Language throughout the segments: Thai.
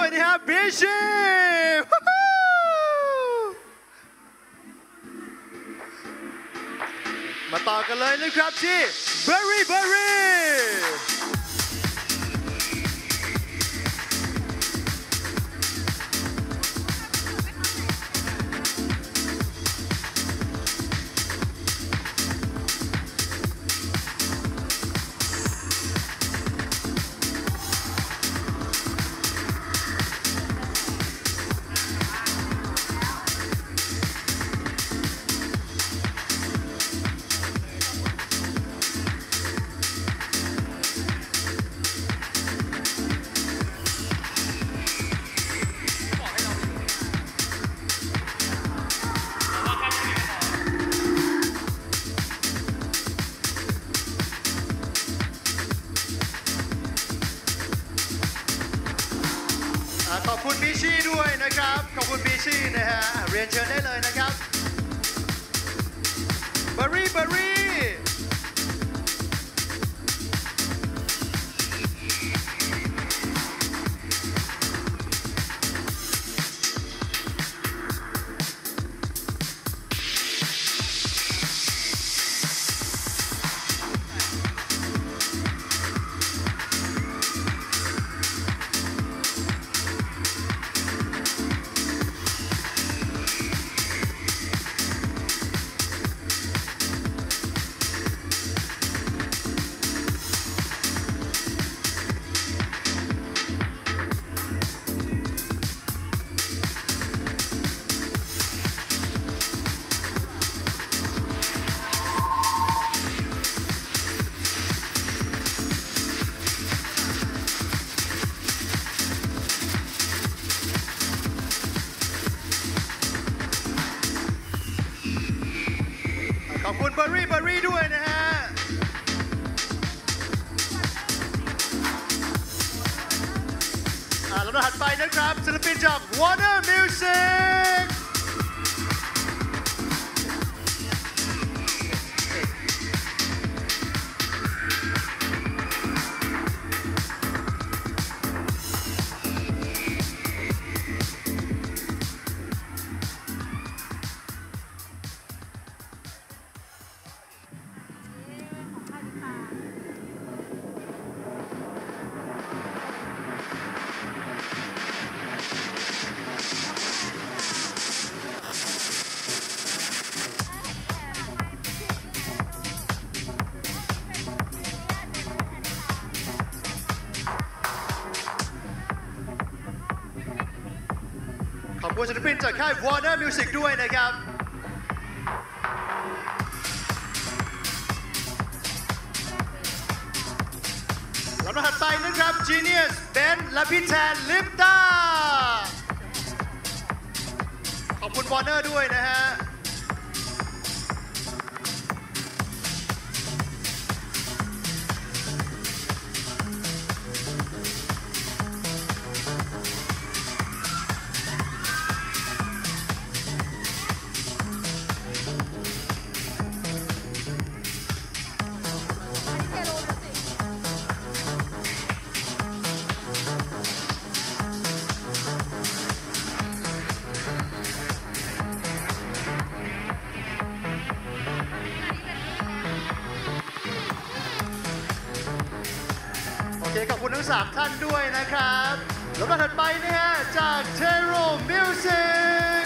ด้วยนะครับบิชิมาต่อกันเลยนะครับที่เบอร์รี่ขอบคุณบิชิด้วยนะครับขอบคุณบิชินะฮะเรียนเชิญได้เลยนะครับเบอร์รี่ขอบคุณเบอร์รี่ด้วยนะฮะลำดับถัดไปนะครับศิลปินจาก Warner Musicขอบคุณศิลปินจากค่าย Warner Music ด้วยนะครับลำดับถัดไปนะครับ Genius เบนและพี่แทนลิปตาขอบคุณ Warner ด้วยนะฮะขอบคุณทั้ง3ท่านด้วยนะครับลำดับถัดไปนะฮะจาก Tero Music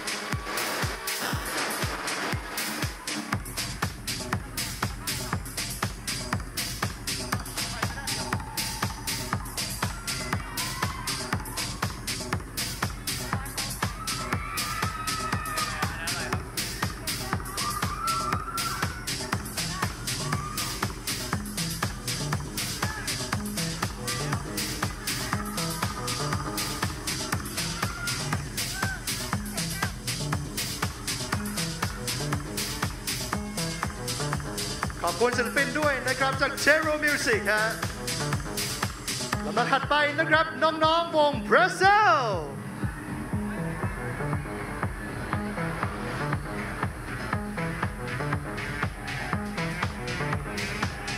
ขอบคุณศิลปินด้วยนะครับจาก Tero Music ฮะลำดับถัดไปนะครับน้องๆวง Brazil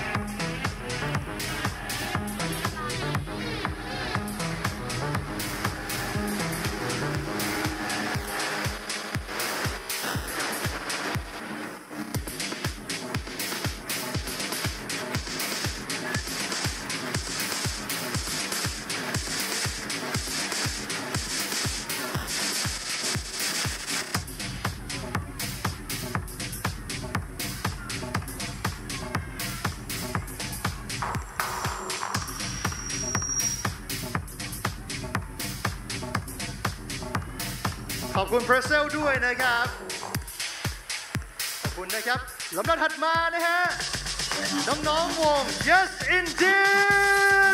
ขอบคุณเพรสเซลด้วยนะครับขอบคุณนะครับลำดับถัดมานะฮะน้องๆวง Yes Indeed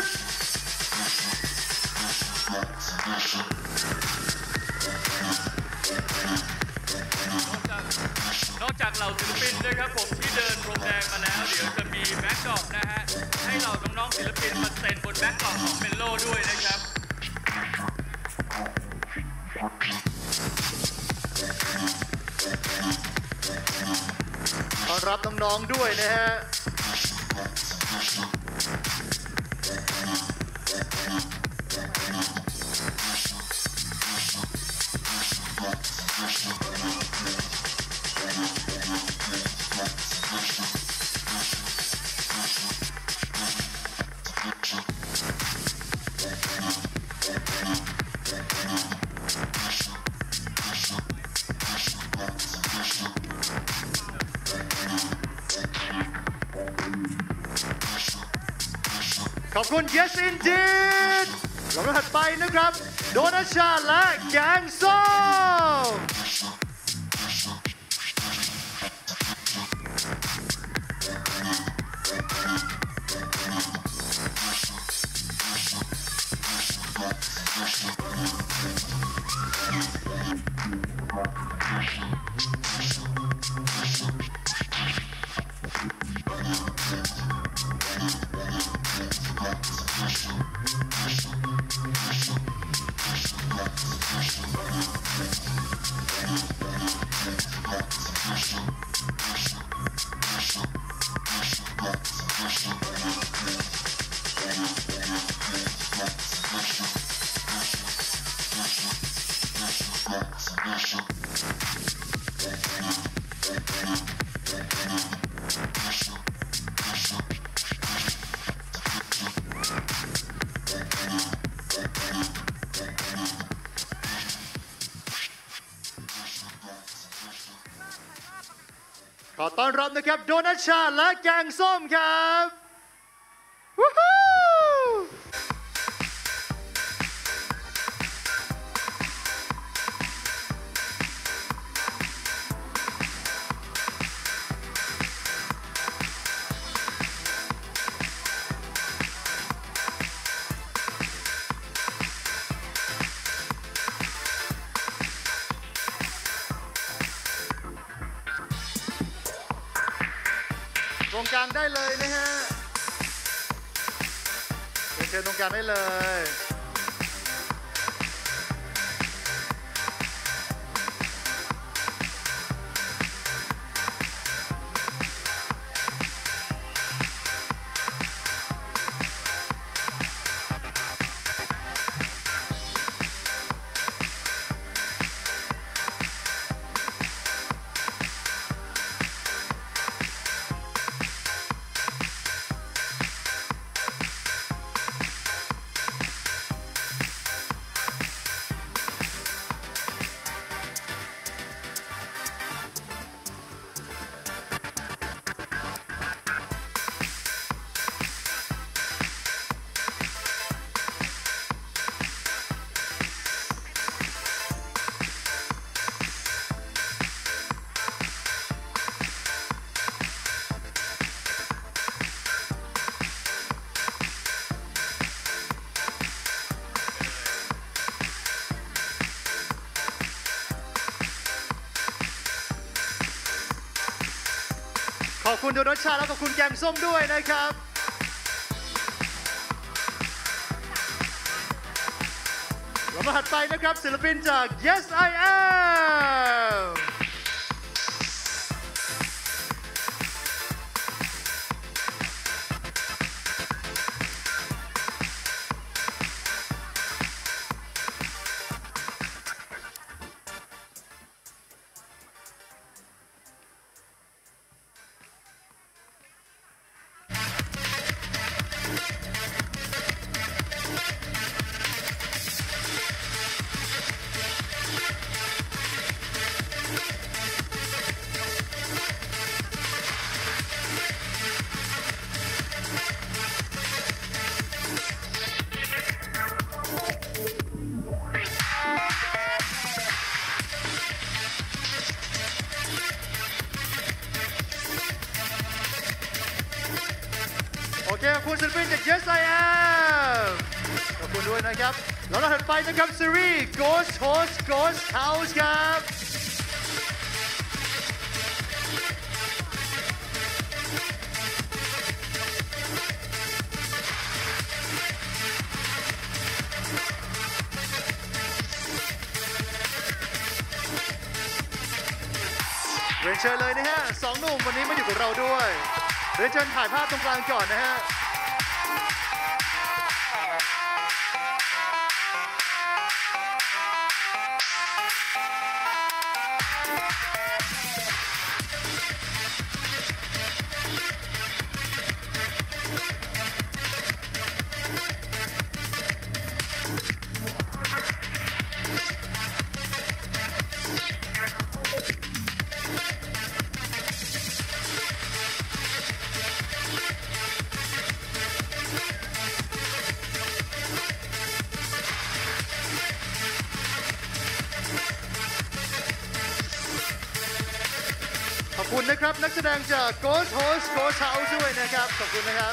นอกจากเหล่าศิลปินนะครับผมที่เดินพรมแดงมาแล้วเดี๋ยวจะมีแบ็คดรอปนะฮะให้เหล่าน้องๆศิลปินมาเซ็นบนแบ็คดรอปของเมโลด้วยนะครับต้อนรับน้องๆด้วยนะฮะขอบคุณ Yes Indeed ลำดับถัดไปนะครับโดนัชชาและแกงส้มขอต้อนรับนะครับโดนัชชาและแกงส้มครับวู้ฮู้ตรงกลางได้เลยนะฮะเชิญตรงกลางได้เลยขอบคุณโดนัชชาและขอบคุณแกงส้มด้วยนะครับเรามาถัดไปนะครับศิลปินจาก Yes I Am เคขอบคุณศิลปินจาก Yes I Am ขอบคุณด้วยนะครับแล้วเราถัดไปนะครับซีรีส์ Ghost Host Ghost House ครับเรียนเชิญเลยนะฮะสองหนุ่มวันนี้มาอยู่กับเราด้วยเรียนเชิญถ่ายภาพตรงกลางก่อนนะฮะขอบคุณนะครับนักแสดงจาก Ghost Host Ghost House ด้วยนะครับขอบคุณนะครับ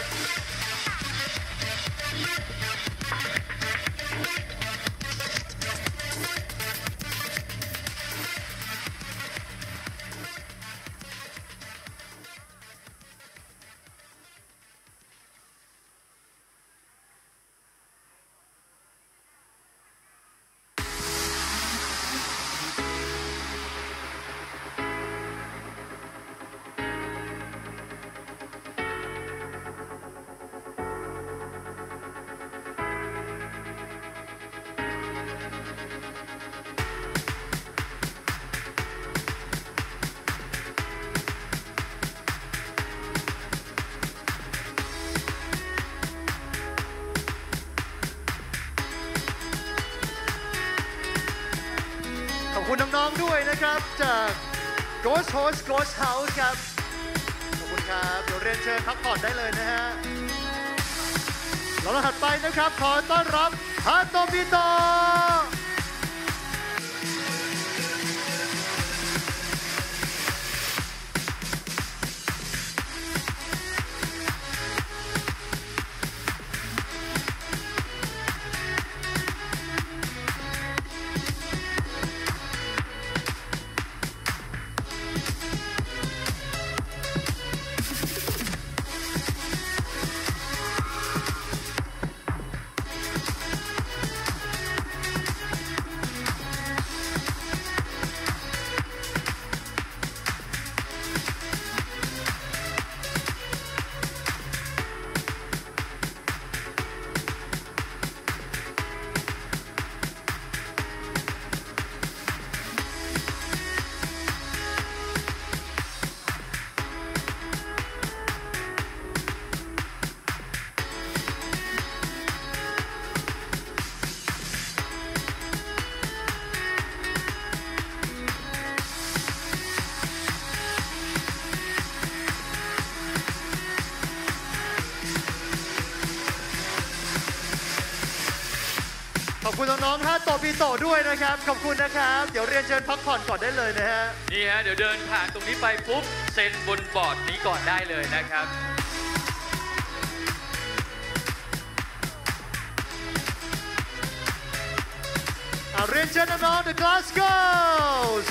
ขอบคุณน้องๆด้วยนะครับจาก Ghost Host Ghost House ครับขอบคุณครับเดี๋ยวเรียนเชิญพักผ่อนได้เลยนะฮะแล้วเราถัดไปนะครับขอต้อนรับฮาโตบิโตขอบคุณน้องๆฮาโตบิโตด้วยนะครับขอบคุณนะครับเดี๋ยวเรียนเชิญพักผ่อนก่อนได้เลยนะฮะนี่ฮะเดี๋ยวเดินผ่านตรงนี้ไปปุ๊บเซ็นบนบอร์ดนี้ก่อนได้เลยนะครับเรียนเชิญน้องๆ The Glasgows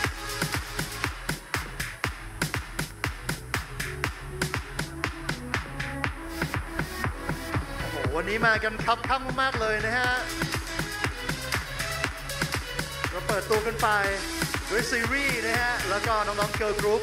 วันนี้มากันคับข้างมากๆเลยนะฮะเราเปิดตัวกันไปด้วยซีรีส์นะฮะแล้วก็น้องๆ Girl Group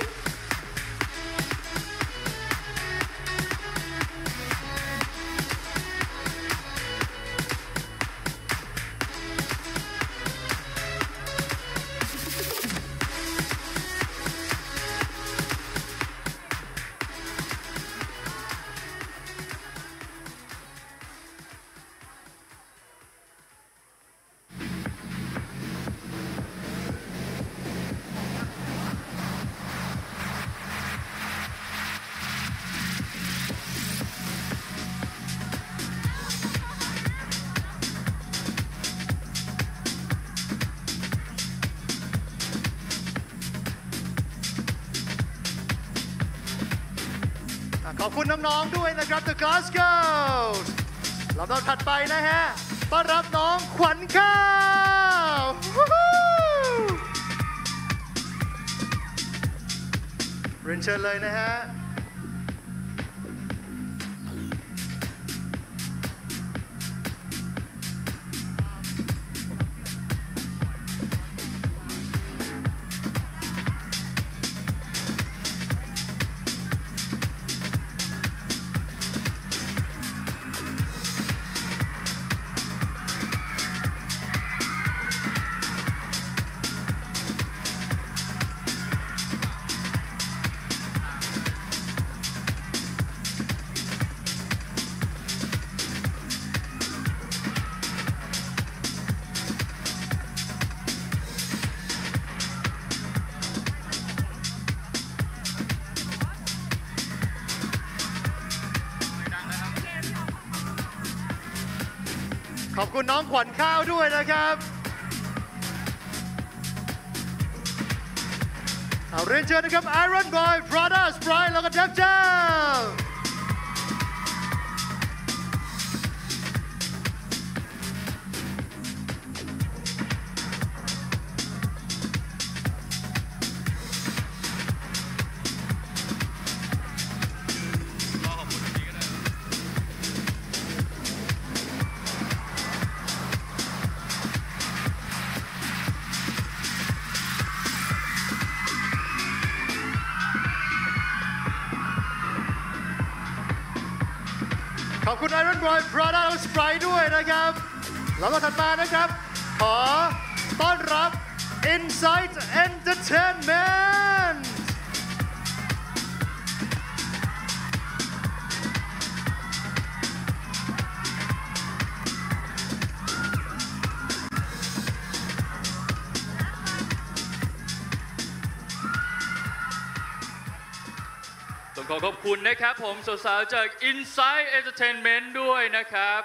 ขอบคุณน้องๆด้วยนะครับ The Glasgows ลำดับถัดไปนะฮะต้อนรับน้องขวัญข้าวเรียนเชิญเลยนะฮะขอบคุณน้องขวัญข้าวด้วยนะครับเรียนเชิญนะครับ Iron Boy Brothers Brian แล้วก็เดฟเจ้าขอบคุณ Iron Boy Prada และ Sprite ด้วยนะครับแล้วก็ถัดมานะครับขอต้อนรับ Insight Entertainment ต้องขอขอบคุณนะครับผมสาวๆจาก Insight Entertainment ด้วยนะครับ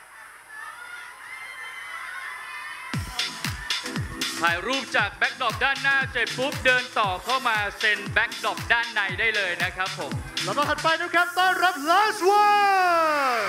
ถ่ายรูปจากแบ็คดรอปด้านหน้าเสร็จปุ๊บเดินต่อเข้ามาเซ็นแบ็คดรอปด้านในได้เลยนะครับผมแล้วก็ถัดไปนะครับต้อนรับ Last One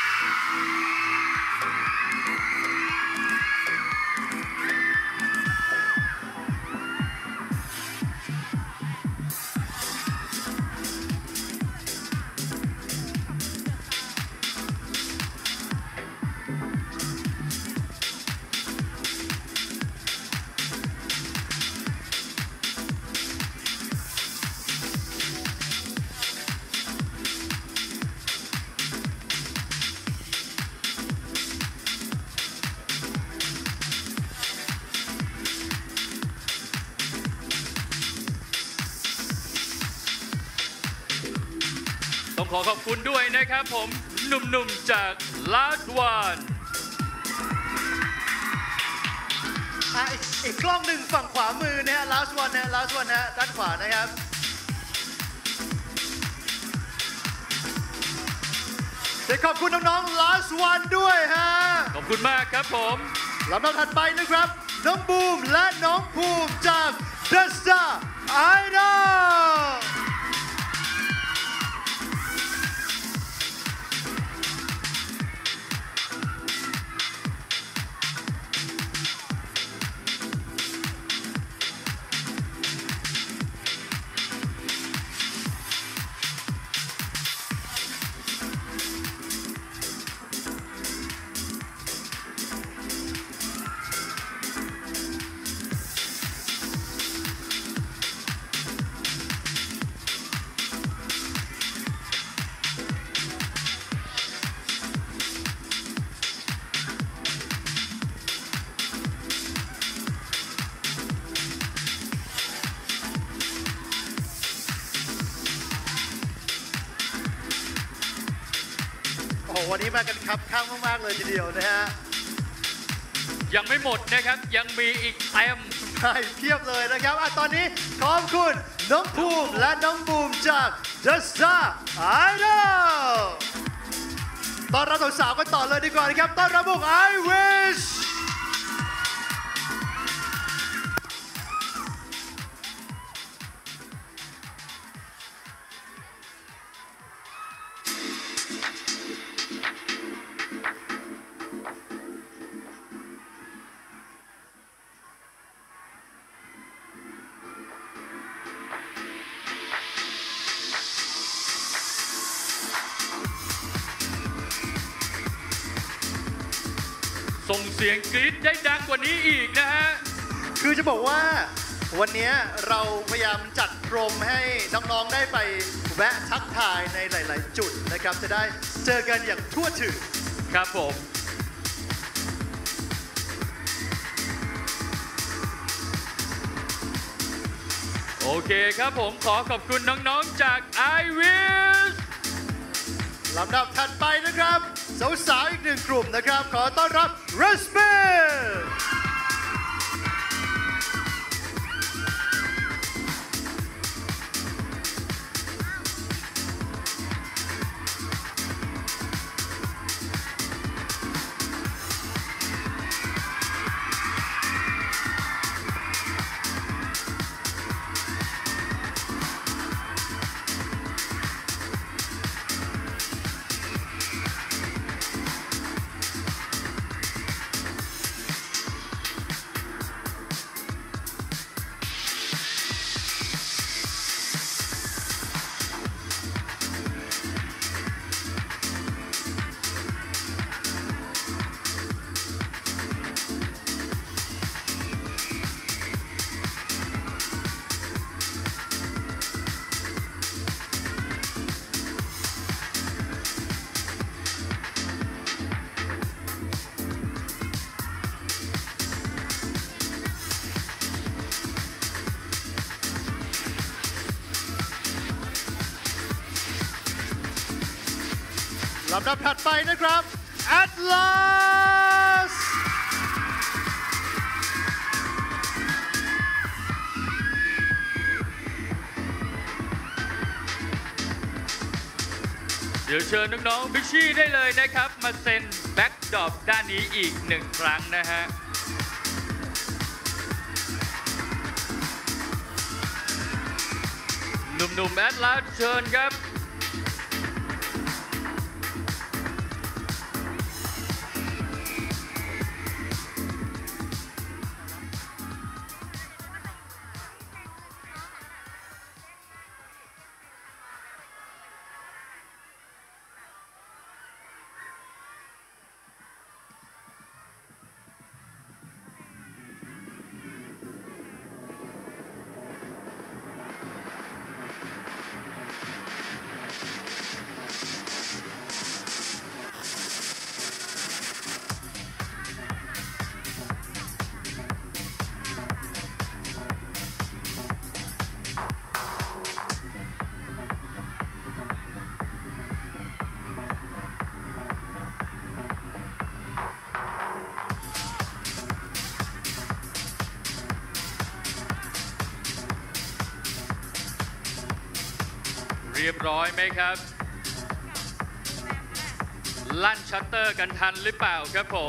ต้องขอขอบคุณด้วยนะครับผมหนุ่มๆจาก Last One อีกกล้องหนึ่งฝั่งขวามือนะฮะ Last One นะ Last One นะด้านขวานะครับจะขอบคุณน้องๆ Last One ด้วยฮะขอบคุณมากครับผมลำดับถัดไปนะครับน้องบูมและน้องภูมิจาก The Star Idolวันนี้มากันครับข้างมากๆเลยทีเดียวนะฮะยังไม่หมดนะครับยังมีอีกเต็มใช่เพียบเลยนะครับตอนนี้ขอบคุณน้องภูมิและน้องบูมจาก The Star Idol ต้อนรับสาวๆกันต่อเลยดีกว่านะครับต้อนรับวง I Wish ส่งเสียงกรี๊ดได้ดังกว่านี้อีกนะฮะคือจะบอกว่าวันนี้เราพยายามจัดพรมให้น้องๆได้ไปแวะทักทายในหลายๆจุดนะครับจะได้เจอกันอย่างทั่วถึงครับผมโอเคครับผมขอขอบคุณน้องๆจาก iWish ลำดับถัดไปนะครับสาวๆอีกหนึ่งกลุ่มนะครับขอต้อนรับ r e s p e c tลำดับถัดไปนะครับ Atlas เดี๋ยวเชิญน้องๆบิชชี่ได้เลยนะครับมาเซ็นแบ็กดรอปด้านนี้อีก1 ครั้งนะฮะหนุ่มๆ Atlas เชิญครับเรียบร้อยไหมครับลั่นชัตเตอร์กันทันหรือเปล่าครับผม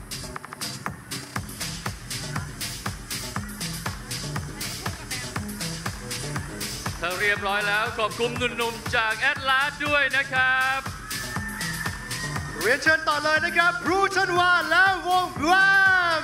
ถ้าเรียบร้อยแล้วขอบคุณหนุ่มๆจากแอตลาสด้วยนะครับเรียนเชิญต่อเลยนะครับบรูชันวาและวงบวม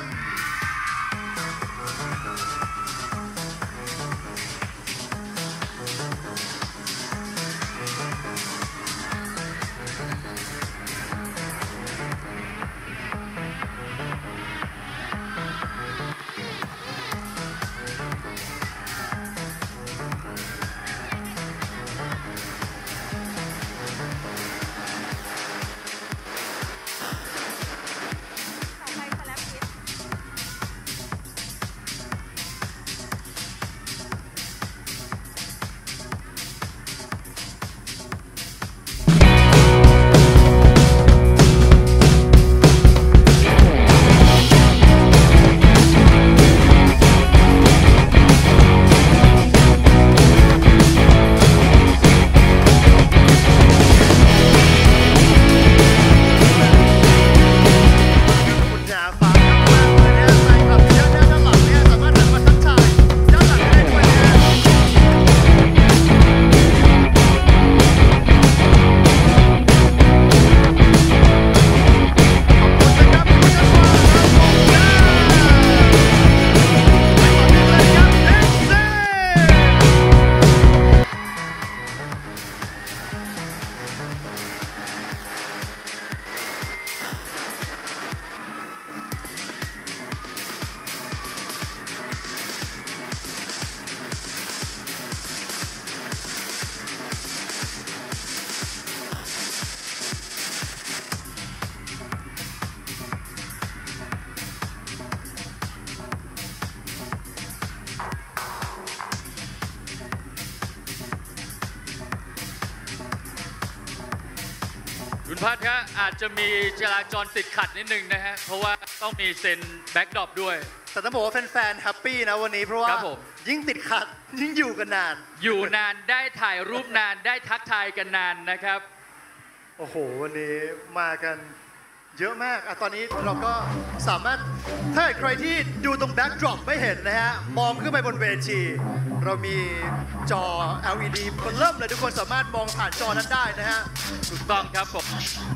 คุณพัฒน์ครับอาจจะมีจราจรติดขัดนิดนึงนะฮะเพราะว่าต้องมีเซ็นแบ็กดรอปด้วยแต่ต้องบอกว่าแฟนๆแฮปปี้นะวันนี้เพราะว่ายิ่งติดขัดยิ่งอยู่กันนานอยู่นานได้ถ่ายรูปนานได้ทักทายกันนานนะครับโอ้โหวันนี้มากันเยอะมากตอนนี้เราก็สามารถถ้าใครที่ดูตรงแบ็กดรอปไม่เห็นนะฮะมองขึ้นไปบนเวทีเรามีจอ LED มันเริ่มเลยทุกคนสามารถมองผ่านจอนั้นได้นะฮะถูกต้องครับผม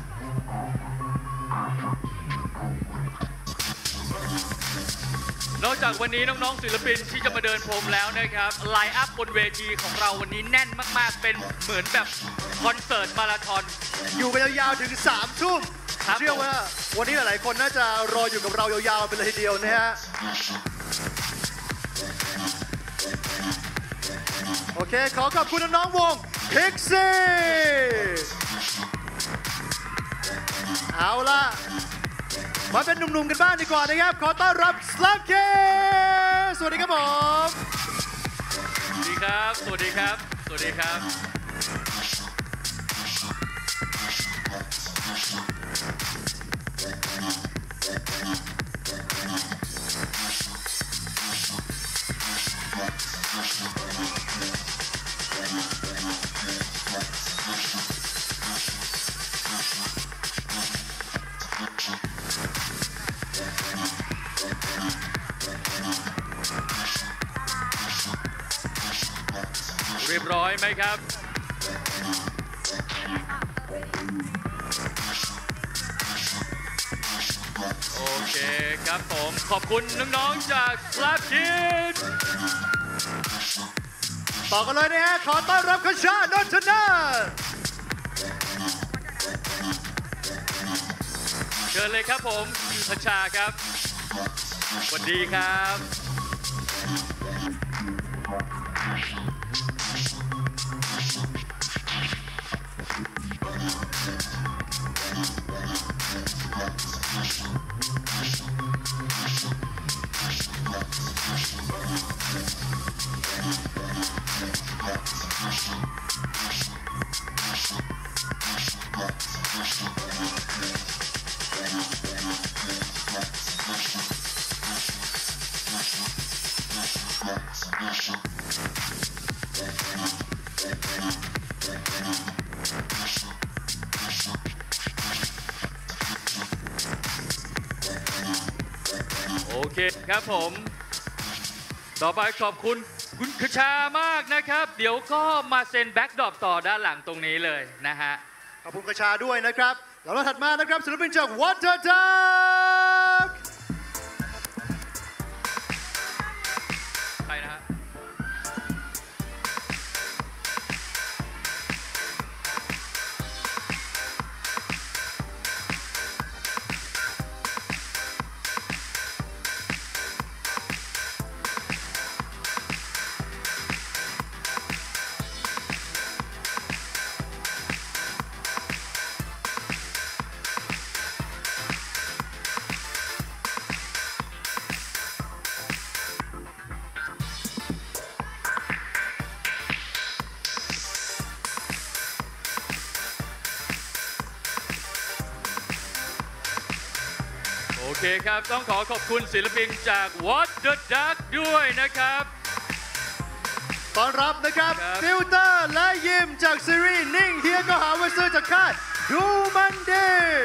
นอกจากวันนี้น้องๆศิลปินที่จะมาเดินพรมแล้วนะครับไลน์อัพบนเวทีของเราวันนี้แน่นมากๆเป็นเหมือนแบบคอนเสิร์ตมาราธอนอยู่กันยาวๆถึง3 ทุ่มเชื่อว่าวันนี้หลายๆคนน่าจะรออยู่กับเรายาวๆไปเลยทีเดียวนะฮะโอเคขอขอบคุณน้องๆวง Pixie เอาล่ะมาเป็นหนุ่มๆกันบ้างดีกว่านะครับขอต้อนรับ Sluggy สวัสดีครับผมสวัสดีครับสวัสดีครับสวัสดีครับเรียบร้อยไหมครับโอเคครับผมขอบคุณน้องๆจาก Slap Kids ต่อกันเลยนะฮะขอต้อนรับคชานนทนาเชิญเลยครับผมคชาครับสวัสดีครับโอเคครับผมต่อไปขอบคุณคุณคชามากนะครับเดี๋ยวก็มาเซ็นแบ็กดรอปต่อด้านหลังตรงนี้เลยนะฮะขอบคุณคชาด้วยนะครับแล้วถัดมานะครับศิลปินจาก Water Duck ใครนะฮะโอเคครับต้องขอขอบคุณศิลปินจาก What the Duck ด้วยนะครับต้อนรับนะครับฟิลเตอร์และยิมจากซีรีส์นิ่งเฮียก็หาว่าซื้อจากค่ายดูมันดี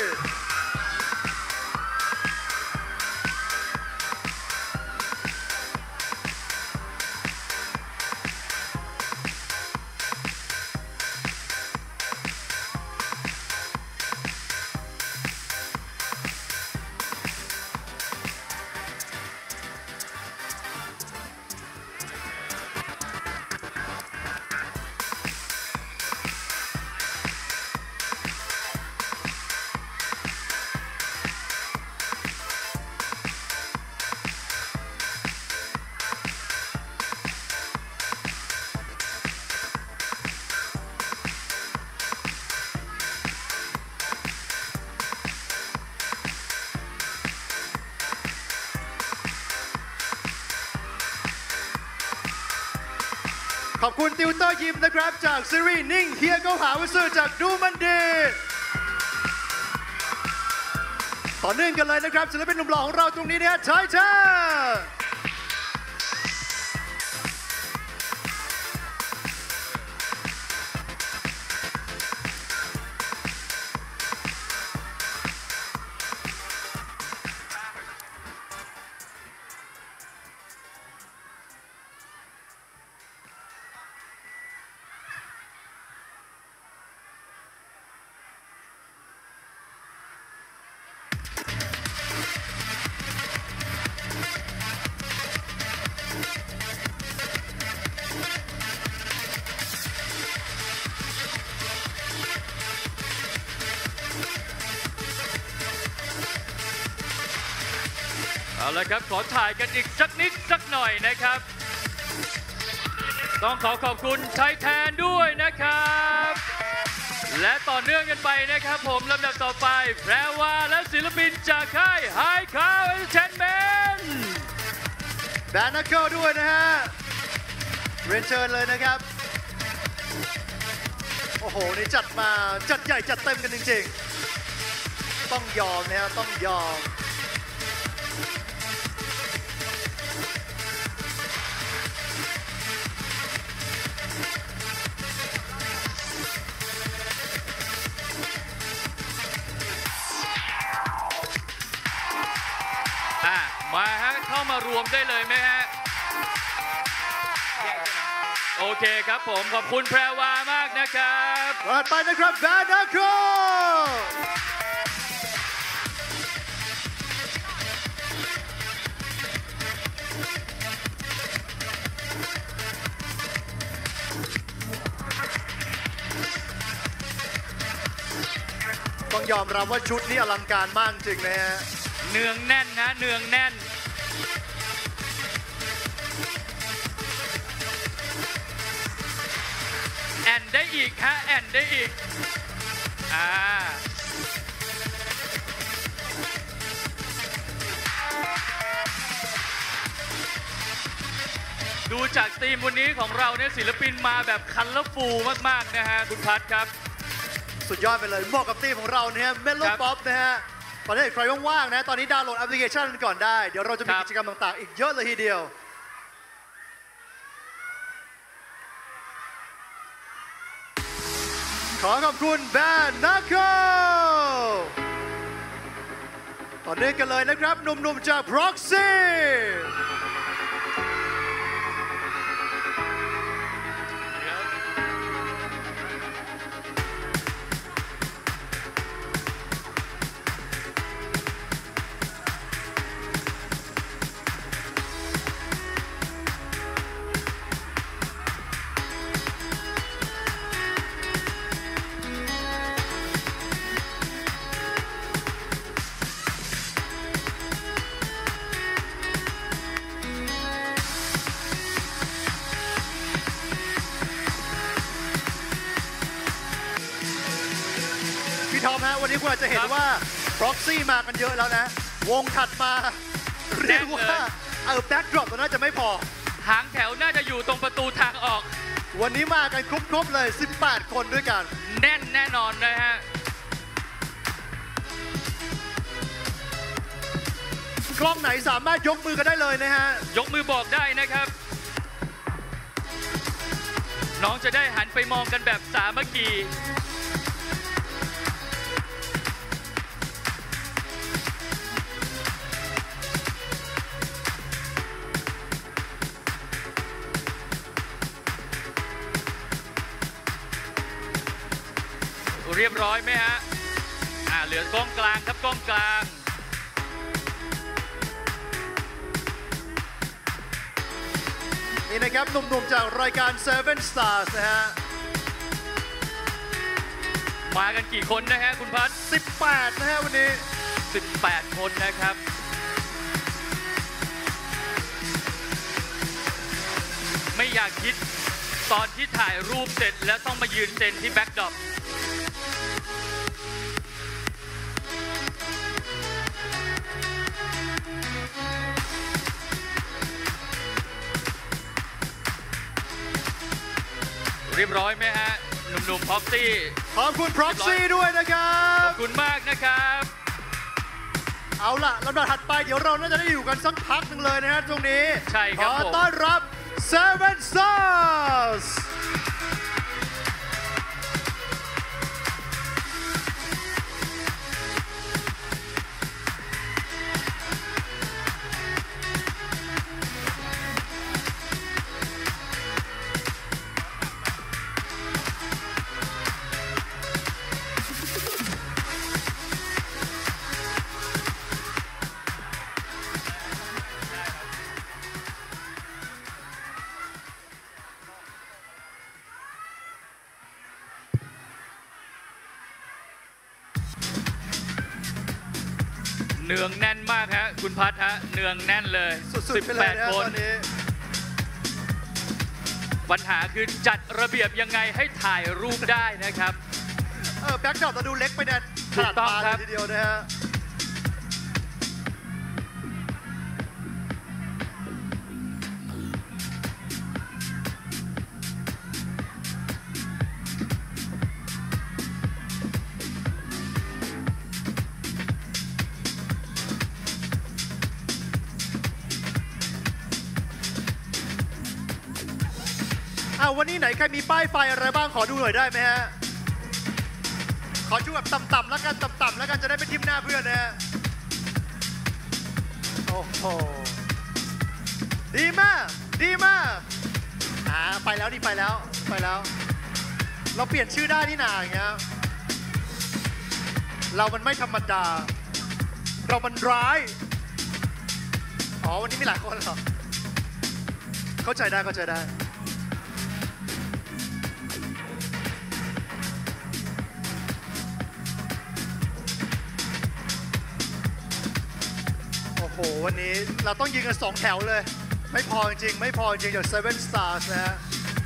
ขอบคุณติวเตอร์ยิมนะครับจากซีรีส์นิ่งเฮียก็หาว่าซื้อจากดูมันดีต่อเนื่องกันเลยนะครับศิลปินหนุ่มหล่อของเราตรงนี้เนี่ยไทเทนเอาละครับขอถ่ายกันอีกสักนิดสักหน่อยนะครับต้องขอบคุณไทแทนด้วยนะครับและต่อเนื่องกันไปนะครับผมลำดับต่อไปแพรวาและศิลปินจากค่ายไฮคาวเอนเตอร์เทนเมนต์แบนนักเกิลด้วยนะฮะเรียนเชิญเลยนะครับโอ้โหนี่จัดมาจัดใหญ่จัดเต็มกันจริงๆต้องยอมนะฮะต้องยอมมาฮะเข้ามารวมได้เลยไหมฮะโอเคครับผมขอบคุณแพรวามากนะครับต่อไปนะครับแบนนักเกิลต้องยอมรับว่าชุดนี้อลังการมากจริงนะฮะเนืองแน่นนะเนืองแน่นแอนได้อีกฮะแอนได้อีกดูจากธีมวันนี้ของเราเนี่ยศิลปินมาแบบคัลเลอร์ฟูลมากๆนะฮะคุณพัทครับสุดยอดไปเลยเหมาะกับธีมของเราเนี่ยเมโลป๊อปนะฮะตอนนี้ใครว่างๆนะตอนนี้ดาวน์โหลดแอปพลิเคชันก่อนได้เดี๋ยวเราจะมีกิจกรรมต่างๆอีกเยอะเลยทีเดียวขอขอบคุณแบนนักเกิลต่อเนื่องกันเลยนะครับหนุ่มๆจาก Proxyทอมฮะวันนี้คุณอาจจะเห็นว่า Proxy มากันเยอะแล้วนะวงถัดมาเรียกว่าแบ็กดรอปตัวน่าจะไม่พอหางแถวน่าจะอยู่ตรงประตูทางออกวันนี้มากันครบเลย18คนด้วยกันแน่นแน่นอนนะฮะกล้องไหนสามารถยกมือกันได้เลยนะฮะยกมือบอกได้นะครับน้องจะได้หันไปมองกันแบบสามัคคีเรียบร้อยไหมฮะเหลือกล้องกลางครับกล้องกลางนี่นะครับหนุ่มๆจากรายการ Seven Stars นะฮะมากันกี่คนนะฮะคุณพัฒน์ 18นะฮะวันนี้ 18คนนะครับไม่อยากคิดตอนที่ถ่ายรูปเสร็จแล้วต้องมายืนเซ็นที่แบ็คดรอปเรียบร้อยไหมฮะหนุ่มๆ Proxy ขอบคุณ Proxy ด้วยนะครับขอบคุณมากนะครับเอาล่ะลำดับถัดไปเดี๋ยวเราน่าจะได้อยู่กันสักพักหนึ่งเลยนะฮะตรงนี้ใช่ครับขอต้อนรับ Seven Stars เนืองแน่นมากฮะคุณพัทฮะเนืองแน่นเลยสุดๆไปเลยนะ 18 คตนอนนี้ปัญหาคือจัดระเบียบยังไงให้ถ่ายรูปได้นะครับแบ็คดรอปเราดูเล็กไปเนี่ยขถูกนาดต้องปาครัเลยบทีเดียวนะฮะวันนี้ไหนใครมีป้ายไฟอะไรบ้างขอดูหน่อยได้ไหมฮะ ขอชูแบบต่ำๆแล้วกันต่ำๆแล้วกันจะได้ไม่ทิ่มหน้าเพื่อนนะฮะ โอ้โห ดีมาก ดีมากไปแล้วดิไปแล้ว ไปแล้ว เราเปลี่ยนชื่อได้นี่นาอย่างเงี้ย เรามันไม่ธรรมดา เรามันร้าย วันนี้มีหลายคนเหรอ เข้าใจได้เข้าใจได้โอ้โหวันนี้เราต้องยืนกัน2 แถวเลย ไม่พอจริงไม่พอจริงจาก Seven Stars นะฮะ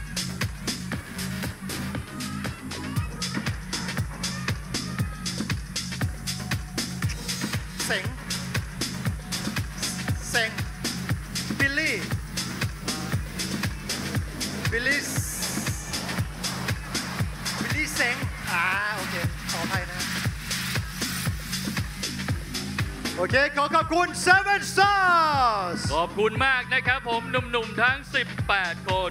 เซ็งบิลลี่เซ็งโอเคขออภัยนะโอเคขอขอบคุณ Seven Stars ขอบคุณมากนะครับผมหนุ่มๆทั้ง 18 คน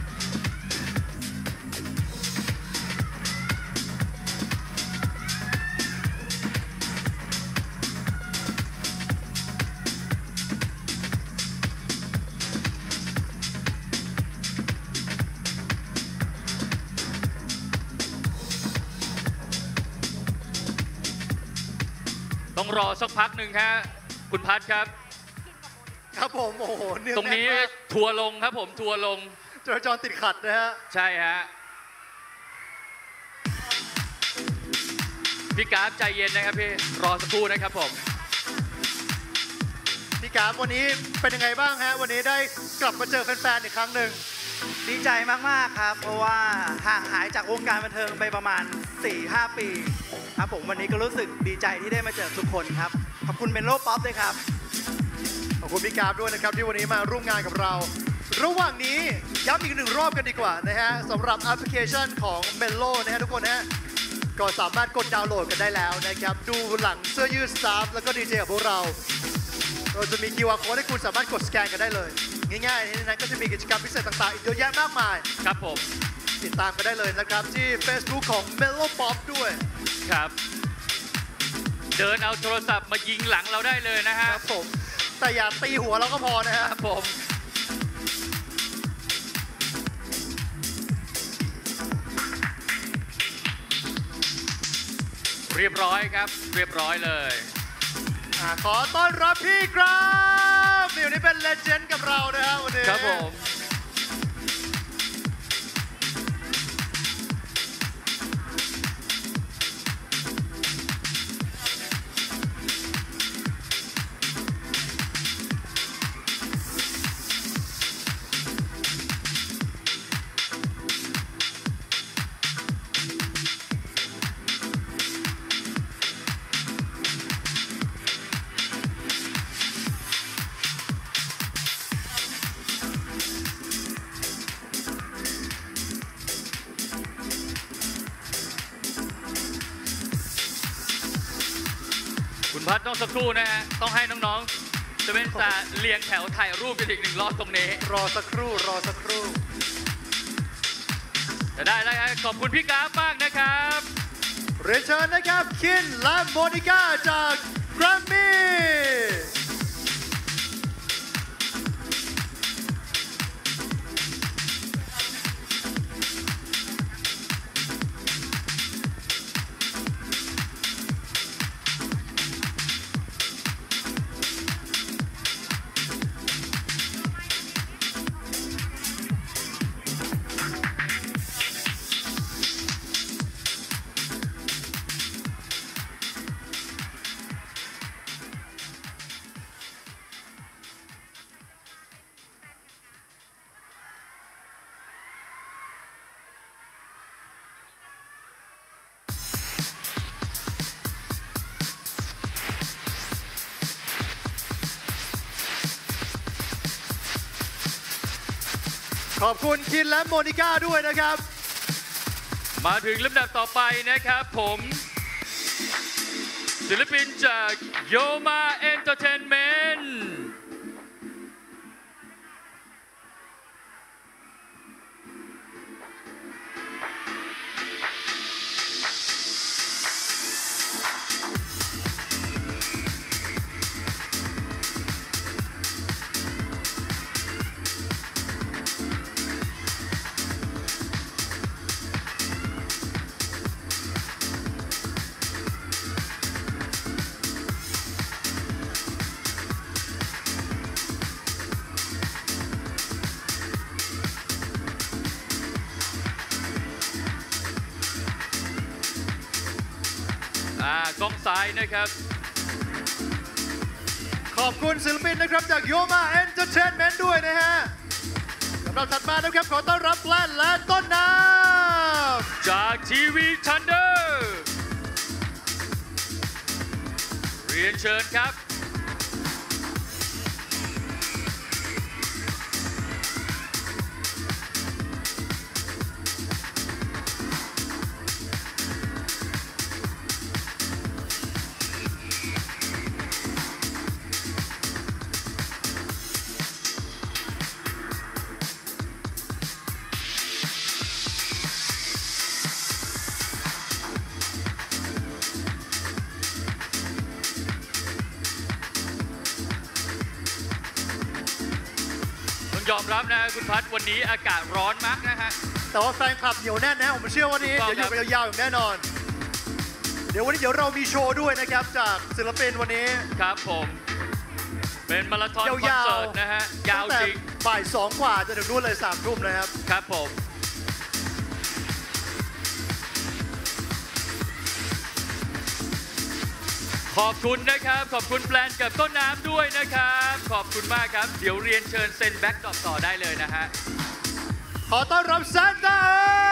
ต้องรอสักพักหนึ่งฮะคุณพัทครับครับผมโอ้โหเนื่องตรงนี้ทัวร์ลงครับผมทัวร์ลงจราจรติดขัดนะฮะใช่ฮะพี่กราฟใจเย็นนะครับพี่รอสักครู่นะครับผมพี่กราฟวันนี้เป็นยังไงบ้างฮะวันนี้ได้กลับมาเจอแฟนๆอีกครั้งหนึ่งดีใจมากๆครับเพราะว่าห่างหายจากวงการบันเทิงไปประมาณ 4-5 ปีครับผมวันนี้ก็รู้สึกดีใจที่ได้มาเจอทุกคนครับขอบคุณเมโลป๊อปด้วยครับขอบคุณพี่กราฟด้วยนะครับที่วันนี้มาร่วมงานกับเรา ระหว่างนี้ย้ำอีก1 รอบกันดีกว่านะฮะสำหรับแอปพลิเคชันของ Mello นะฮะทุกคนนะก็สามารถกดดาวน์โหลดกันได้แล้วนะครับดูหลังเสื้อยืดสตาฟแล้วก็ดีเจของพวกเราจะมี QR Code ให้คุณสามารถกดสแกนกันได้เลยง่ายๆในนั้นก็จะมีกิจกรรมพิเศษต่างๆอีกเยอะแยะมากมายครับผมติดตามกันได้เลยนะครับที่ Facebook ของ Mello Pop ด้วยครับ เดินเอาโทรศัพท์มายิงหลังเราได้เลยนะฮะครับผมแต่อย่าตีหัวเราก็พอนะฮะครับผม เรียบร้อยครับเรียบร้อยเลยขอต้อนรับพี่กราฟนี่วันนี้เป็นเลเจนด์กับเรานะฮะวันนี้ครับผมพัฒน์ต้องสักครู่นะฮะต้องให้น้องๆจะเป็นสาเรียงแถวถ่ายรูปกันอีก1 รอบตรงนี้รอสักครู่จะได้แล้วครับขอบคุณพี่กราฟมากนะครับเรียนเชิญนะครับคินและโมนิก้าจากแกรมมี่ขอบคุณคินและโมนิก้าด้วยนะครับมาถึงลำดับต่อไปนะครับผมศิลปินจากโยมาเอนเตอร์เทนเมนต์กล้องซ้ายนะครับขอบคุณศิลปินนะครับจากโยมาเอนเตอร์เทนเมนต์ด้วยนะฮะสำหรับถัดมานะครับขอต้อนรับแปลนและต้นน้ำจากทีวีทันเดอร์เรียนเชิญครับยอมรับนะคุณพัฒน์วันนี้อากาศร้อนมากนะฮะแต่ว่าแฟนคลับเหนียวแน่นนะผมเชื่อว่านี้เดี๋ยวอยู่ไปยาวๆอย่างแน่นอนเดี๋ยววันนี้เรามีโชว์ด้วยนะครับจากศิลปินวันนี้ครับผมเป็นมาราธอนคอนเสิร์ตนะฮะยาวจริงบ่าย2 กว่าจะถึงนู่นเลย3 ทุ่มนะครับครับผมขอบคุณนะครับขอบคุณแปลนกับต้นน้ำด้วยนะครับขอบคุณมากครับเดี๋ยวเรียนเชิญเซ็นแบ็กดรอปต่อได้เลยนะฮะขอต้อนรับซานต้า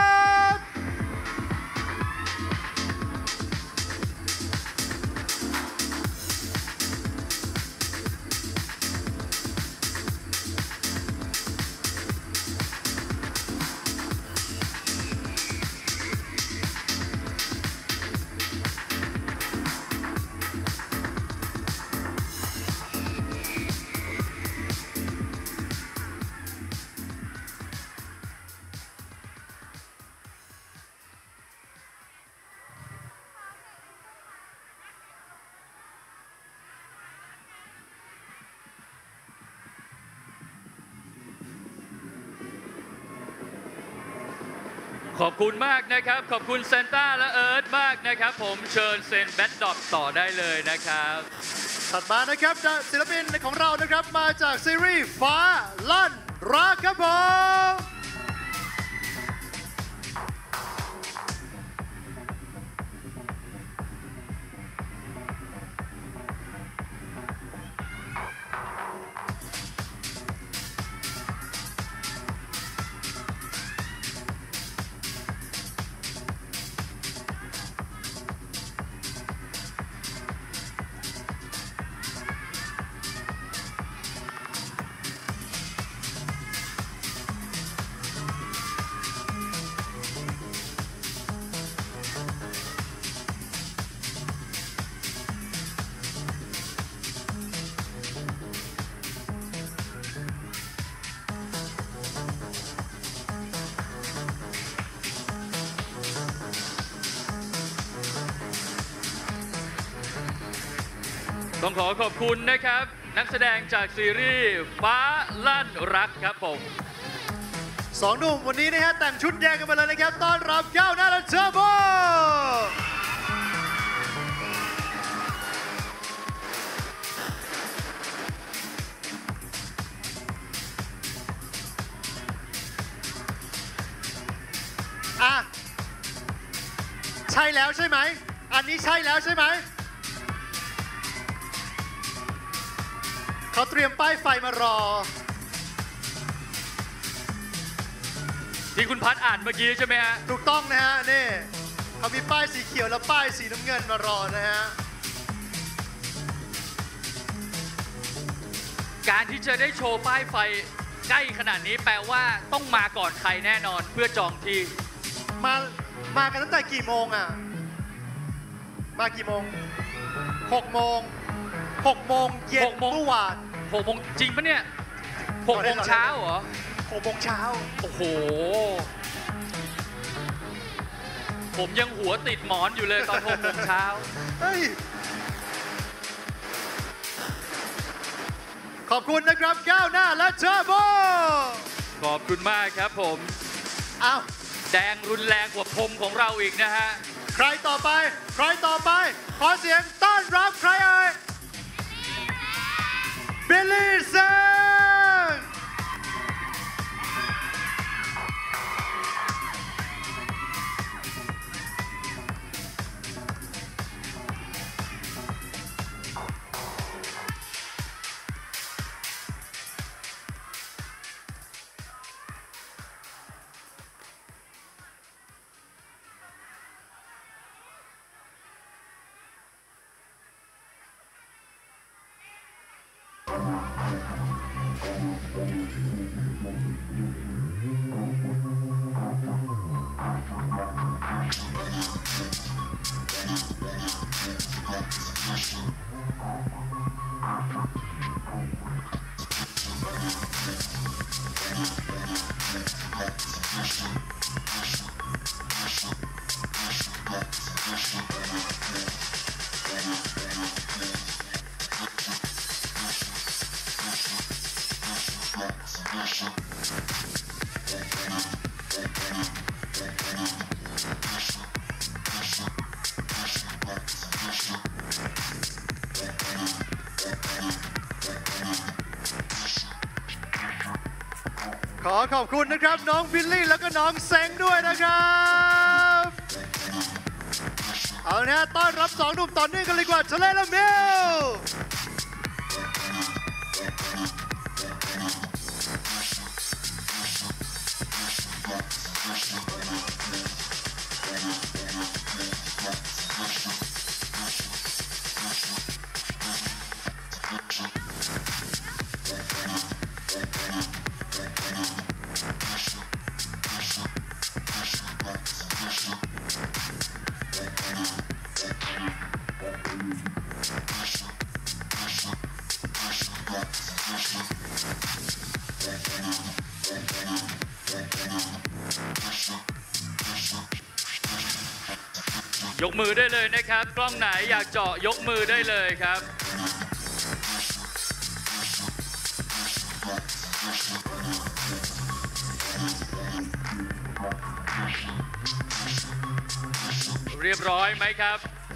ขอบคุณมากนะครับขอบคุณเซนต้าและเอิร์ธมากนะครับผมเชิญเซ็นแบ็คดรอปต่อได้เลยนะครับถัดมานะครับศิลปินของเรานะครับมาจากซีรีส์ฟ้าลั่นรักครับผมต้องขอขอบคุณนะครับ นักแสดงจากซีรีส์ฟ้าลั่นรักครับผมสองหนุ่มวันนี้นะฮะแต่งชุดแดงกันมาเลยนะครับต้อนรับก้าวหน้าและเทอร์โบอ่ะใช่แล้วใช่ไหมอันนี้ใช่แล้วใช่ไหมเขาเตรียมป้ายไฟมารอที่คุณพัดอ่านเมื่อกี้ใช่ไหมฮะถูกต้องนะฮะนี่เขามีป้ายสีเขียวและป้ายสีน้ำเงินมารอนะฮะการที่จะได้โชว์ป้ายไฟใกล้ขนาดนี้แปลว่าต้องมาก่อนใครแน่นอนเพื่อจองที่มากันตั้งแต่กี่โมงอ่ะมากี่โมง6 โมง6 โมงเย็นเมื่อวาน 6 โมงจริงปะเนี่ย6 โมงเช้าเหรอ 6 โมงเช้าโอ้โหผมยังหัวติดหมอนอยู่เลยตอน6 โมงเช้าเฮ้ยขอบคุณนะครับก้าวหน้าและเทอร์โบขอบคุณมากครับผมอ้าวแดงรุนแรงกว่าพรมของเราอีกนะฮะใครต่อไปใครต่อไปขอเสียงต้อนรับใครเอ่ยบิลลี่เซนขอขอบคุณนะครับน้องบิลลี่แล้วก็น้องเซ้งด้วยนะครับเอาละต้อนรับ2 หนุ่มต่อเนื่องกันเลยกว่าทะเลและมิลยกมือได้เลยนะครับกล้องไหนอยากเจาะยกมือได้เลยครับเรียบร้อยไหมครับ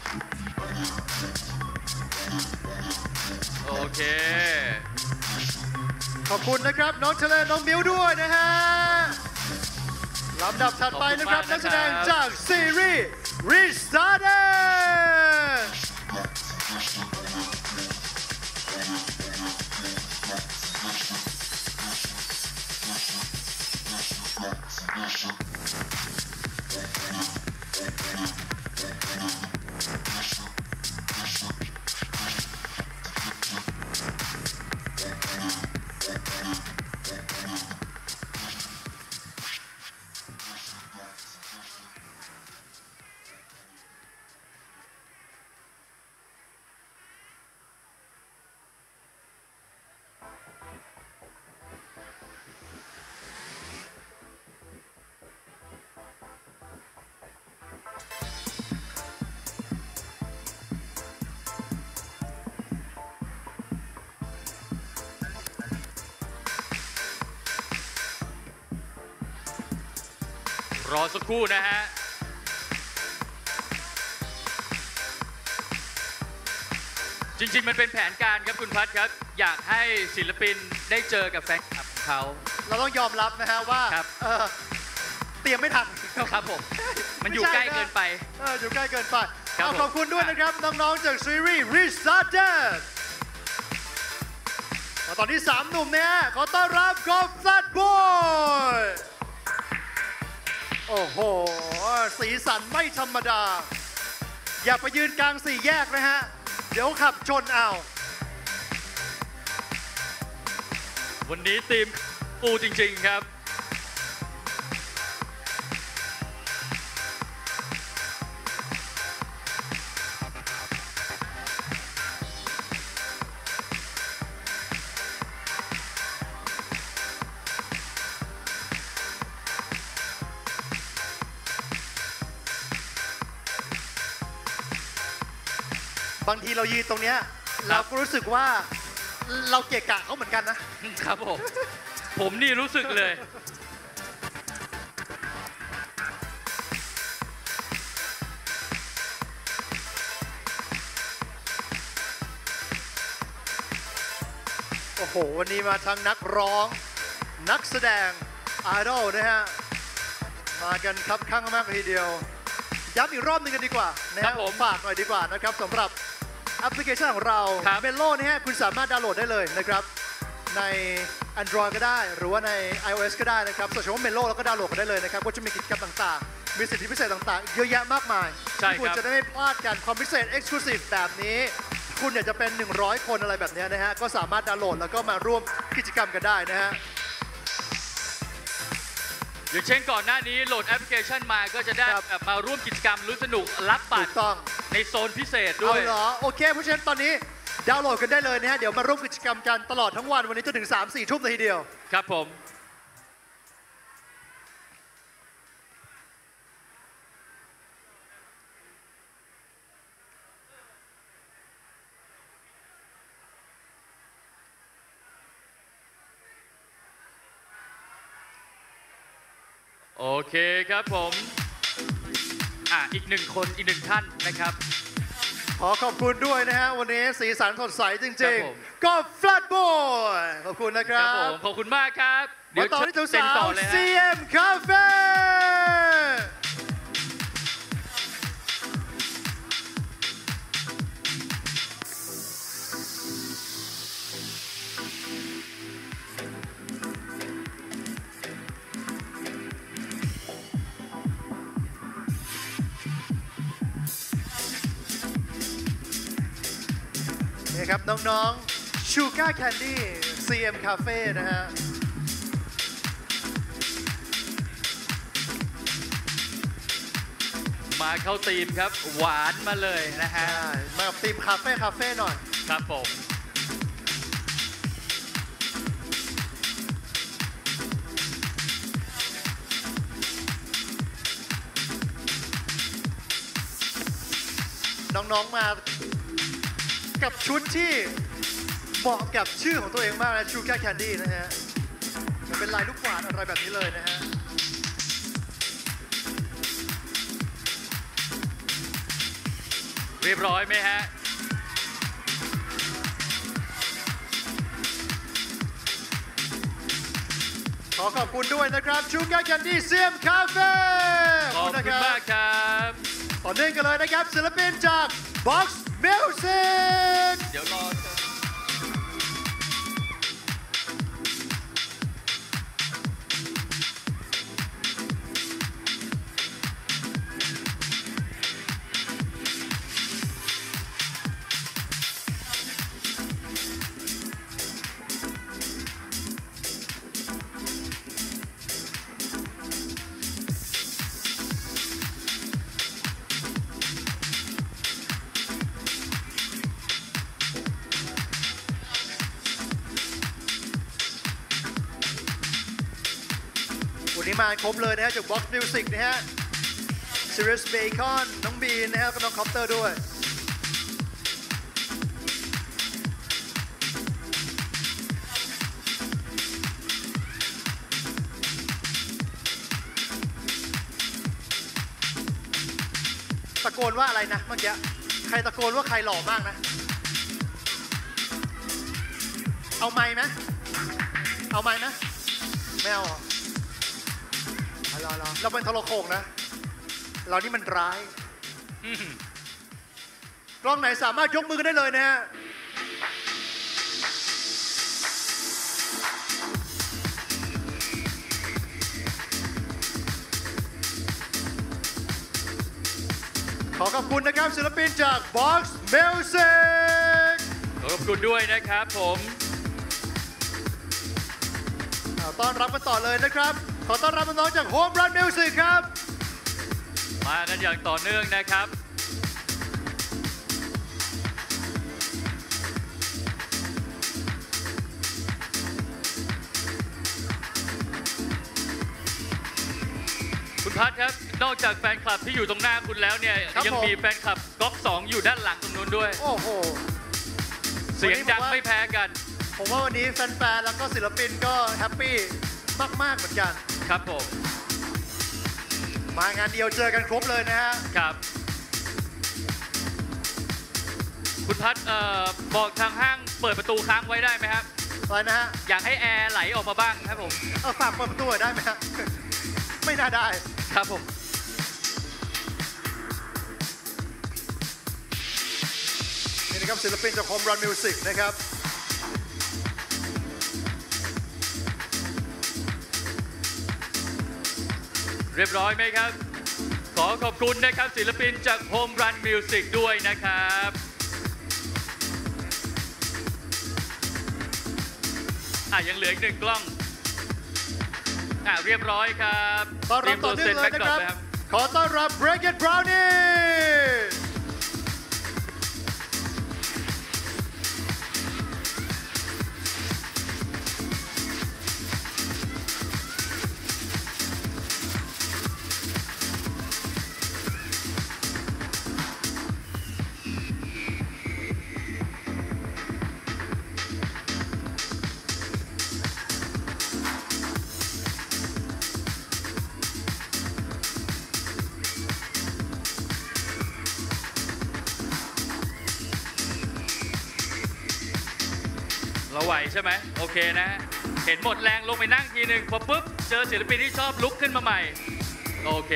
โอเคขอบคุณนะครับน้องทะเลน้องมิวด้วยนะฮะลำดับถัดไปนะครับนักแสดงจากซีรีส์ Restarted รอสักครู่นะฮะจริงๆมันเป็นแผนการครับคุณพัฒครับอยากให้ศิลปินได้เจอกับแฟนคลับของเขาเราต้องยอมรับนะฮะว่าเตรียมไม่ทันครับผมมันอยู่ใกล้เกินไปอยู่ใกล้เกินไปขอบคุณด้วยนะครับน้องๆจากซีรีส์ Restarted ตอนที่3หนุ่มเนี่ยขอต้อนรับกบ Flatboy โอ้โหสีสันไม่ธรรมดาอย่าไปยืนกลางสี่แยกนะฮะเดี๋ยวขับชนเอาวันนี้ทีมปูจริงๆครับบางทีเรายืนตรงเนี้ยเราก็รู้สึกว่าเราเกะกะเขาเหมือนกันนะครับผมนี่รู้สึกเลยโอ้โหวันนี้มาทั้งนักร้องนักแสดงไอดอลนะฮะมากันครับข้างมากทีเดียวย้ำอีกรอบนึงกันดีกว่านะครับผมฝากหน่อยดีกว่านะครับสำหรับแอปพลิเคชันของเราเมโลนี่ฮะคุณสามารถดาวน์โหลดได้เลยนะครับใน Android ก็ได้หรือว่าใน iOS ก็ได้นะครับส่วนว่าเมโลแล้วก็ดาวน์โหลดกันได้เลยนะครับก็จะมีกิจกรรมต่างๆมีสิทธิพิเศษต่างๆเยอะแยะมากมายที่คุณจะได้ไม่พลาดกันความพิเศษ Exclusive แบบนี้คุณอยากจะเป็น100คนอะไรแบบนี้นะฮะก็สามารถดาวน์โหลดแล้วก็มาร่วมกิจกรรมกันได้นะฮะอย่างเช่นก่อนหน้านี้โหลดแอปพลิเคชันมาก็จะได้มาร่วมกิจกรรมลุ้นสนุกรับบัตรในโซนพิเศษด้วยเหรอโอเคเพราะฉะนั้นตอนนี้ดาวน์โหลดกันได้เลยนะฮะเดี๋ยวมาร่วมกิจกรรมกันตลอดทั้งวันวันนี้จนถึง 3-4 ทุ่มเลยทีเดียวครับผมโอเคครับผมอีกหนึ่งคนอีกหนึ่งท่านนะครับขอขอบคุณด้วยนะฮะวันนี้สีสันสดใสจริงๆก็ Flatboy ขอบคุณนะครับขอบคุณมากครับเดี๋ยวต่อที่เจ้าสาว CM Cafeนี่ครับน้องๆ Sugar Candy CM Cafe นะฮะมาเข้าธีมครับหวานมาเลยนะฮะมากับธีมคาเฟ่หน่อยครับผมน้องๆมากับชุดที่เหมาะกับชื่อของตัวเองมากนะ Sugar Candy นะฮะมันเป็นลายลูกกวาดอะไรแบบนี้เลยนะฮะเรียบร้อยไหมฮะขอขอบคุณด้วยนะครับ Sugar Candy CM Cafe ขอบคุณมากครับต่อเนื่องกันเลยนะครับศิลปินจาก Box Music เดี๋ยวรอวันนี้มาครบเลยนะฮะจาก Box Music นะฮะ Serious Bacon น้องบีนนะฮะก็น้องคอปเตอร์ด้วยตะโกนว่าอะไรนะเมื่อกี้ใครตะโกนว่าใครหล่อมากนะเอาไม้ไหมเอาไม้ไหมไม่เอาเราเป็นทรโขงนะเรานี่มันร้ายกล้องไหนสามารถยกมือกันได้เลยนะฮะขอขอบคุณนะครับศิลปินจาก Box Music ขอขอบคุณด้วยนะครับผมต้อนรับกันต่อเลยนะครับขอต้อนรับน้องๆจาก Home Run Music ครับมากันอย่างต่อเนื่องนะครับคุณพัทครับนอกจากแฟนคลับที่อยู่ตรงหน้าคุณแล้วเนี่ยยังมีแฟนคลับก๊อก2อยู่ด้านหลังตรงนู้นด้วยโอ้โหเสียงดังไม่แพ้กันผมว่าวันนี้แฟนๆแล้วก็ศิลปินก็แฮปปี้มากๆเหมือนกันครับผมมางานเดียวเจอกันครบเลยนะฮะครับคุณพัทบอกทางห้างเปิดประตูค้างไว้ได้ไหมครับอะไรนะฮะอยากให้แอร์ไหลออกมาบ้างครับผมฝากเปิดประตูได้ไหมฮะไม่น่าได้ครับผมนี่นะครับศิลปินจาก Home Run Music นะครับเรียบร้อยไหมครับขอขอบคุณนะครับศิลปินจาก Home Run Music ด้วยนะครับยังเหลืออีก1กล้องเรียบร้อยครับต้อนรับต่อเนื่องเลยนะครับขอต้อนรับ Break It Brownie เราไหวใช่ไหมโอเคนะเห็นหมดแรงลงไปนั่งทีหนึ่งพอปุ๊บเจอศิลปินที่ชอบลุกขึ้นมาใหม่โอเค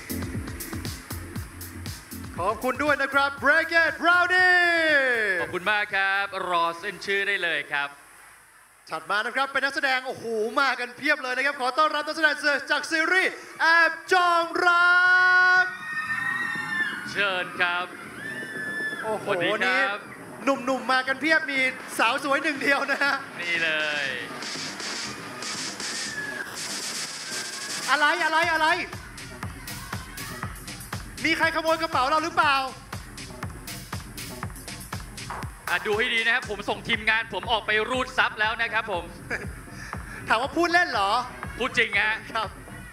ขอบคุณด้วยนะครับ Break It Brownie ขอบคุณมากครับรอเซ็นชื่อได้เลยครับถัดมานะครับเป็นนักแสดงโอ้โหมากันเพียบเลยนะครับขอต้อนรับนักแสดงจากซีรีส์แอบจองรักเชิญครับโอ้โหนี่หนุ่มๆมากันเพียบมีสาวสวยหนึ่งเดียวนะฮะนี่เลยอะไรมีใครขโมยกระเป๋าเราหรือเปล่าดูให้ดีนะครับผมส่งทีมงานผมออกไปรูดซับแล้วนะครับผมถามว่าพูดเล่นเหรอพูดจริงฮะครับ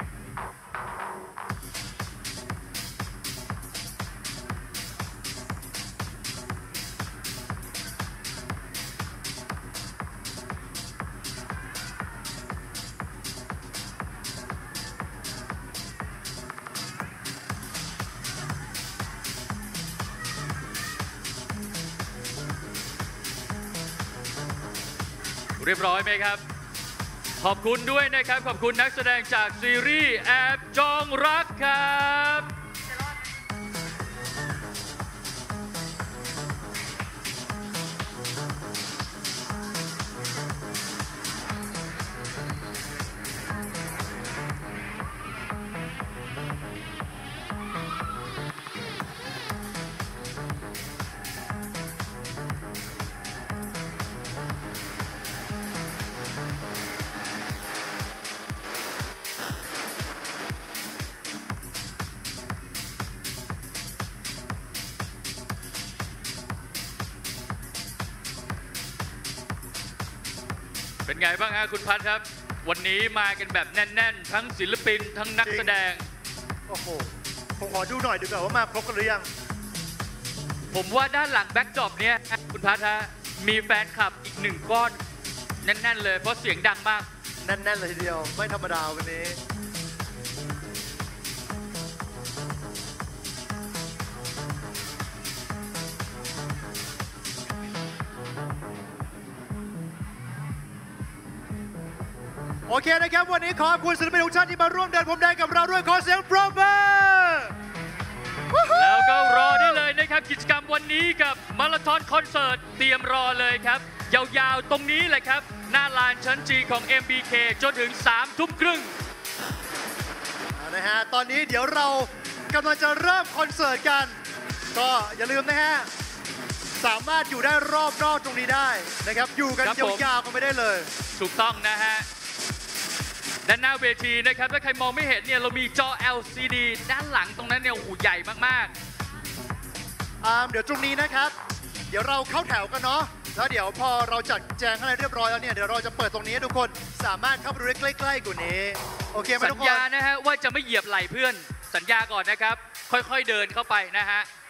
เรียบร้อยไหมครับขอบคุณด้วยนะครับขอบคุณนักแสดงจากซีรีส์แอบจองรักครับเป็นไงบ้างฮะคุณพัทครับวันนี้มากันแบบแน่นๆทั้งศิลปินทั้งนักแสดงโอ้โหผมขอดูหน่อยดีกว่าว่ามาครบกันหรือยังผมว่าด้านหลังแบ็คดรอปเนี้ยคุณพัทฮะมีแฟนคลับอีก1ก้อนแน่นๆเลยเพราะเสียงดังมากแน่นๆเลยทีเดียวไม่ธรรมดาวันนี้โอเคนะครับวันนี้ขอบคุณศิลปินทุกท่านที่มาร่วมเดินพรมแดงกับเราด้วยขอเสียงปรบมือแล้วก็รอได้เลยนะครับกิจกรรมวันนี้กับมาราธอนคอนเสิร์ตเตรียมรอเลยครับยาวๆตรงนี้เลยครับหน้าลานชั้น G ของ MBK จนถึง 3 ทุ่มครึ่งนะฮะตอนนี้เดี๋ยวเรากำลังจะเริ่มคอนเสิร์ตกันก็อย่าลืมนะฮะสามารถอยู่ได้รอบนอกตรงนี้ได้นะครับอยู่กันยาวๆกันไม่ได้เลยถูกต้องนะฮะด้านหน้าเวทีนะครับถ้าใครมองไม่เห็นเนี่ยเรามีจอ LCD ด้านหลังตรงนั้นเนี่ยโอ้โหใหญ่มากๆเดี๋ยวตรงนี้นะครับเดี๋ยวเราเข้าแถวกันเนาะแล้วเดี๋ยวพอเราจัดแจงอะไรเรียบร้อยแล้วเนี่ยเดี๋ยวเราจะเปิดตรงนี้ให้ทุกคนสามารถเข้าไปดูใกล้ๆกว่านี้โอเคไหมทุกคนสัญญานะฮะว่าจะไม่เหยียบไหล่เพื่อนสัญญาก่อนนะครับค่อยๆเดินเข้าไปนะฮะ